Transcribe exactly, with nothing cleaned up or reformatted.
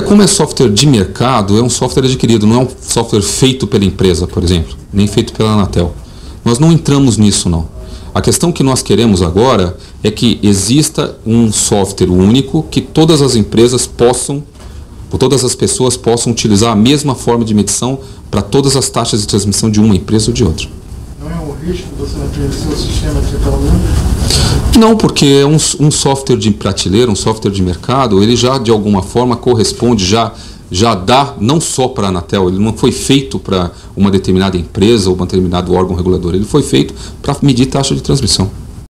como é software de mercado, é um software adquirido, não é um software feito pela empresa, por exemplo, nem feito pela Anatel. Nós não entramos nisso, não. A questão que nós queremos agora é que exista um software único que todas as empresas possam, ou todas as pessoas possam utilizar a mesma forma de medição para todas as taxas de transmissão de uma empresa ou de outra. Não é um risco você não conhecer o sistema que você está usando? Não, porque é um, um software de prateleira, um software de mercado, ele já de alguma forma corresponde, já, já dá, não só para a Anatel, ele não foi feito para uma determinada empresa ou um determinado órgão regulador, ele foi feito para medir taxa de transmissão.